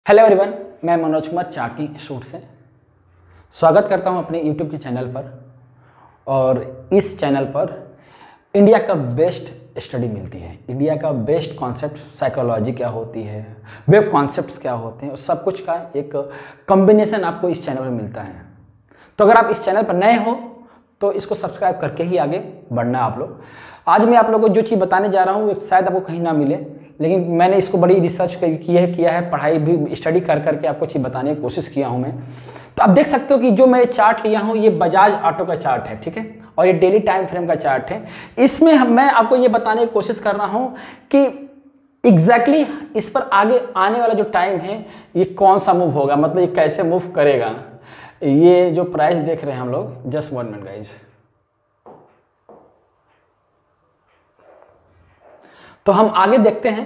Hello everyone, मैं Manoj Kumar chart की institute से स्वागत करता हूं अपने यूट्यूब के चैनल पर। और इस चैनल पर इंडिया का बेस्ट स्टडी मिलती है। इंडिया का बेस्ट कॉन्सेप्ट, साइकोलॉजी क्या होती है, वेब कॉन्सेप्ट्स क्या होते हैं, सब कुछ का एक कॉम्बिनेशन आपको इस चैनल पर मिलता है। तो अगर आप इस चैनल पर नए हो तो इसको सब्सक्राइब करके ही आगे बढ़ना है आप लोग। आज मैं आप लोगों को जो चीज़ बताने जा रहा हूँ शायद आपको कहीं ना मिले, लेकिन मैंने इसको बड़ी रिसर्च किया है, पढ़ाई भी स्टडी कर करके आपको चीज़ बताने की कोशिश किया हूँ मैं। तो आप देख सकते हो कि जो मैं चार्ट लिया हूँ ये बजाज ऑटो का चार्ट है, ठीक है, और ये डेली टाइम फ्रेम का चार्ट है। इसमें मैं आपको ये बताने की कोशिश कर रहा हूँ कि एग्जैक्टली इस पर आगे आने वाला जो टाइम है ये कौन सा मूव होगा, मतलब ये कैसे मूव करेगा। ये जो प्राइस देख रहे हैं हम लोग, जस्ट 1 मिनट गाइज। तो हम आगे देखते हैं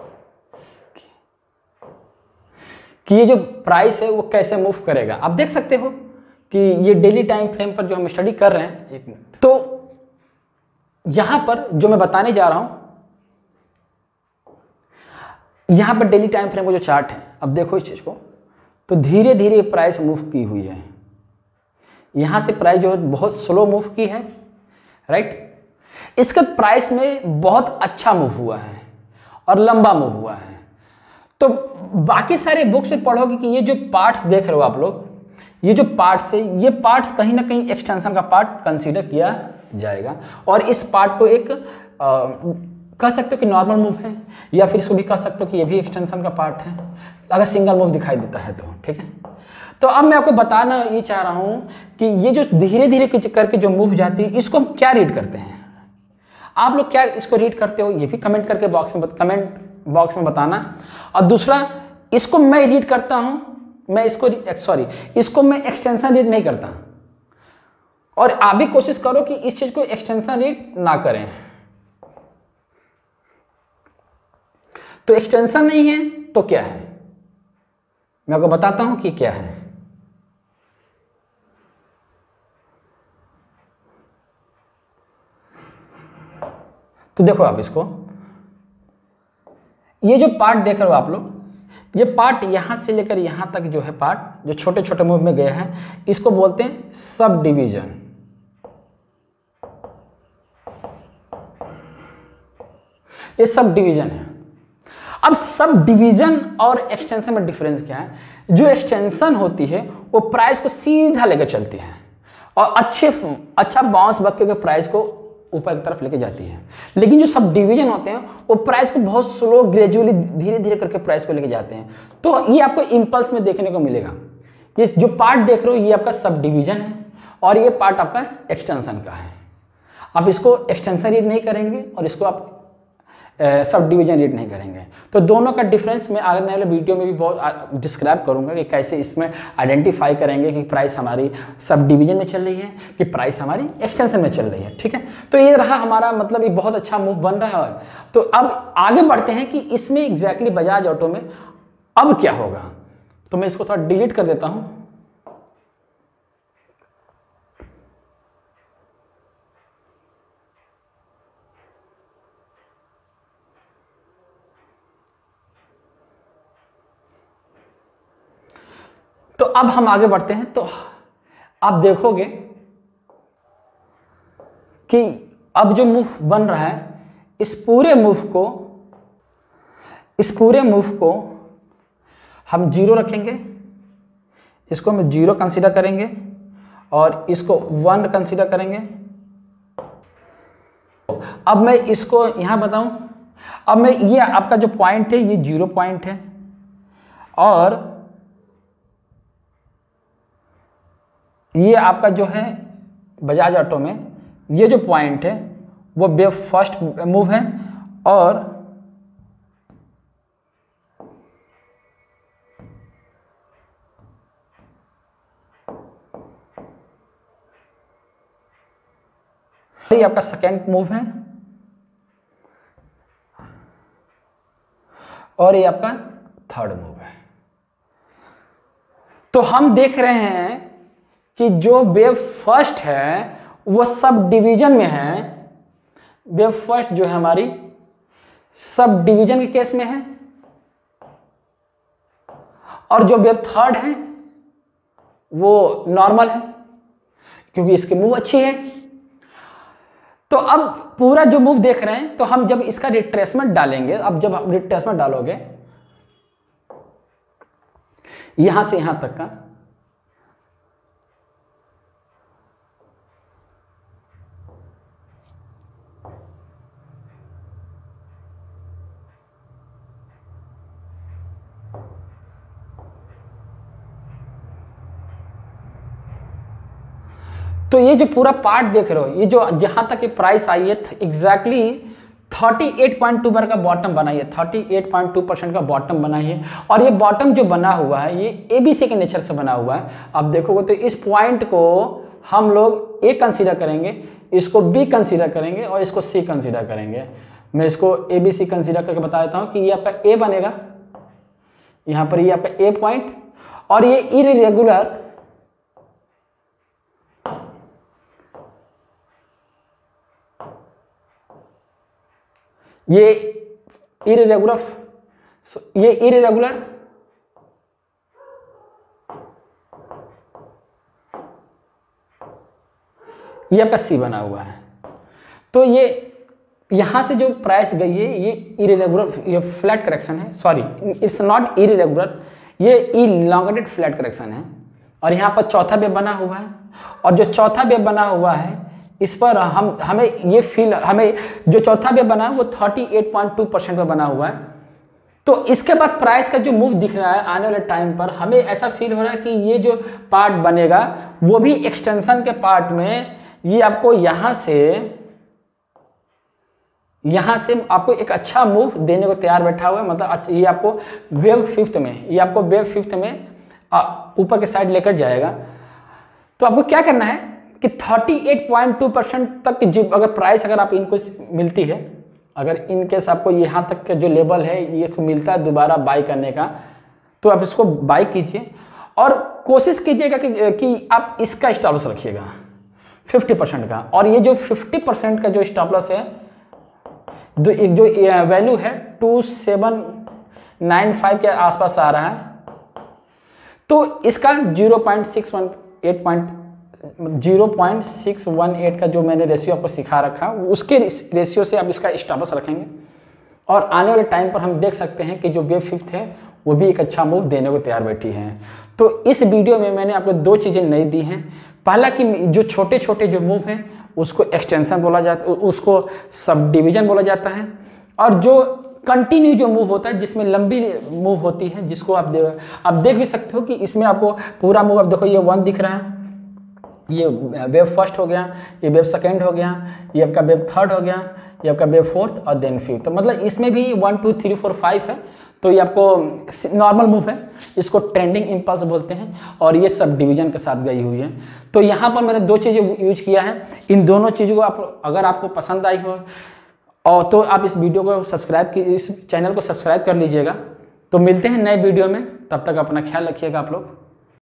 कि ये जो प्राइस है वो कैसे मूव करेगा। आप देख सकते हो कि ये डेली टाइम फ्रेम पर जो हम स्टडी कर रहे हैं, एक मिनट, तो यहां पर जो मैं बताने जा रहा हूं, यहां पर डेली टाइम फ्रेम का जो चार्ट है, अब देखो इस चीज को, तो धीरे धीरे प्राइस मूव की हुई है। यहां से प्राइस जो है बहुत स्लो मूव की है, राइट। इसका प्राइस में बहुत अच्छा मूव हुआ है और लंबा मूव हुआ है। तो बाकी सारे बुक से पढ़ोगे कि ये जो पार्ट्स देख रहे हो आप लोग, ये जो पार्ट्स है, ये पार्ट्स कहीं ना कहीं एक्सटेंशन का पार्ट कंसीडर किया जाएगा। और इस पार्ट को एक कह सकते हो कि नॉर्मल मूव है, या फिर इसको भी कह सकते हो कि ये भी एक्सटेंशन का पार्ट है, अगर सिंगल मूव दिखाई देता है तो, ठीक है। तो अब मैं आपको बताना ये चाह रहा हूं कि ये जो धीरे धीरे करके जो मूव जाती है, इसको हम क्या रीड करते हैं। आप लोग क्या इसको रीड करते हो, ये भी कमेंट करके कमेंट बॉक्स में बताना। और दूसरा, इसको मैं रीड करता हूं, मैं इसको मैं एक्सटेंशन रीड नहीं करता। और आप भी कोशिश करो कि इस चीज को एक्सटेंशन रीड ना करें। तो एक्सटेंशन नहीं है तो क्या है, मैं आपको बताता हूं कि क्या है। तो देखो आप इसको, ये जो पार्ट देख रहे हो आप लोग, ये पार्ट यहां से लेकर यहां तक जो है पार्ट, जो छोटे छोटे मूव में गया है, इसको बोलते हैं सब डिवीजन। ये सब डिवीजन है। अब सब डिवीजन और एक्सटेंशन में डिफरेंस क्या है। जो एक्सटेंशन होती है वो प्राइस को सीधा लेकर चलती है और अच्छा बाउंस बैक के प्राइस को ऊपर की तरफ लेके जाती है। लेकिन जो सब डिवीजन होते हैं वो प्राइस को बहुत स्लो, ग्रेजुअली, धीरे धीरे करके प्राइस को लेके जाते हैं। तो ये आपको इंपल्स में देखने को मिलेगा। ये जो पार्ट देख रहे हो ये आपका सब डिवीजन है और ये पार्ट आपका एक्सटेंशन का है। आप इसको एक्सटेंशन रीड नहीं करेंगे और इसको आप सब डिवीजन रीड नहीं करेंगे। तो दोनों का डिफरेंस मैं आने वाले वीडियो में भी बहुत डिस्क्राइब करूंगा कि कैसे इसमें आइडेंटिफाई करेंगे कि प्राइस हमारी सब डिवीजन में चल रही है कि प्राइस हमारी एक्सटेंशन में चल रही है, ठीक है। तो ये रहा हमारा, मतलब ये बहुत अच्छा मूव बन रहा है। तो अब आगे बढ़ते हैं कि इसमें एग्जैक्टली बजाज ऑटो में अब क्या होगा। तो मैं इसको थोड़ा डिलीट कर देता हूं। तो अब हम आगे बढ़ते हैं। तो आप देखोगे कि अब जो मूव बन रहा है, इस पूरे मूव को हम 0 रखेंगे, इसको हम 0 कंसीडर करेंगे और इसको 1 कंसीडर करेंगे। अब मैं इसको यहां बताऊं, अब मैं ये आपका जो पॉइंट है ये 0 पॉइंट है और ये आपका जो है बजाज ऑटो में ये जो पॉइंट है वो वेव फर्स्ट मूव है और ये आपका सेकेंड मूव है और ये आपका थर्ड मूव है। तो हम देख रहे हैं कि जो वेव फर्स्ट है वो सब डिवीजन में है। वेव फर्स्ट जो है हमारी सब डिवीजन के केस में है और जो वेव थर्ड है वो नॉर्मल है क्योंकि इसकी मूव अच्छी है। तो अब पूरा जो मूव देख रहे हैं, तो हम जब इसका रिट्रेसमेंट डालेंगे, अब जब हम रिट्रेसमेंट डालोगे यहां से यहां तक का, तो ये जो पूरा पार्ट देख रहे हो, ये जो जहां तक ये प्राइस आई है एग्जैक्टली 38.2 का बॉटम बनाई है, 38.2% का बॉटम बनाई है। और ये बॉटम जो बना हुआ है ये एबीसी के नेचर से बना हुआ है। अब देखोगे तो इस पॉइंट को हम लोग ए कंसीडर करेंगे, इसको बी कंसीडर करेंगे और इसको सी कंसीडर करेंगे। मैं इसको एबीसी कंसीडर करके बता देता हूँ कि ये आपका ए बनेगा, यहाँ पर ये आपका ए पॉइंट, और ये इरेगुलर, ये इरेगुलर, ये इरेगुलर, ये आपका सी बना हुआ है। तो ये यहां से जो प्राइस गई है ये इरेगुलर, ये फ्लैट करेक्शन है, सॉरी इट्स नॉट इरेगुलर, ये इलॉन्गेटेड फ्लैट करेक्शन है। और यहाँ पर चौथा वेव बना हुआ है, और जो चौथा वेव बना हुआ है इस पर हमें ये फील, हमें जो चौथा वेव बना है वो 38.2% पे बना हुआ है। तो इसके बाद प्राइस का जो मूव दिख रहा है आने वाले टाइम पर, हमें ऐसा फील हो रहा है कि ये जो पार्ट बनेगा वो भी एक्सटेंशन के पार्ट में, ये आपको यहां से आपको एक अच्छा मूव देने को तैयार बैठा हुआ है। मतलब ये आपको वेव फिफ्थ में, ये आपको वेव फिफ्थ में ऊपर के साइड लेकर जाएगा। तो आपको क्या करना है कि 38.2% तक अगर प्राइस अगर आप इनको मिलती है, अगर इनकेस आपको यहाँ तक का जो लेवल है ये मिलता है दोबारा बाई करने का, तो आप इसको बाई कीजिए और कोशिश कीजिएगा कि आप इसका स्टॉप लॉस रखिएगा 50% का। और ये जो 50% का जो स्टॉप लॉस है, जो वैल्यू है 2795 के आसपास आ रहा है, तो इसका 0.618 का जो मैंने रेशियो आपको सिखा रखा, उसके रेशियो से आप इसका स्टॉप लॉस रखेंगे। और आने वाले टाइम पर हम देख सकते हैं कि जो वेव फिफ्थ है वो भी एक अच्छा मूव देने को तैयार बैठी है। तो इस वीडियो में मैंने आपको दो चीज़ें नई दी हैं। पहला कि जो छोटे छोटे जो मूव हैं उसको एक्सटेंशन बोला जाता है, उसको सब डिवीजन बोला जाता है। और जो कंटिन्यू जो मूव होता है जिसमें लंबी मूव होती है, जिसको आप देख भी सकते हो कि इसमें आपको पूरा मूव, आप देखो ये 1 दिख रहा है, ये वेव फर्स्ट हो गया, ये वेव सेकेंड हो गया, ये आपका वेव थर्ड हो गया, ये आपका वेव फोर्थ और देन फिफ्थ। तो मतलब इसमें भी 1 2 3 4 5 है। तो ये आपको नॉर्मल मूव है, इसको ट्रेंडिंग इम्पल्स बोलते हैं, और ये सब डिवीजन के साथ गई हुई है। तो यहाँ पर मैंने दो चीज़ें यूज किया है। इन दोनों चीज़ों को आप अगर आपको पसंद आई हो और तो आप इस वीडियो को सब्सक्राइब इस चैनल को सब्सक्राइब कर लीजिएगा। तो मिलते हैं नए वीडियो में, तब तक अपना ख्याल रखिएगा आप लोग।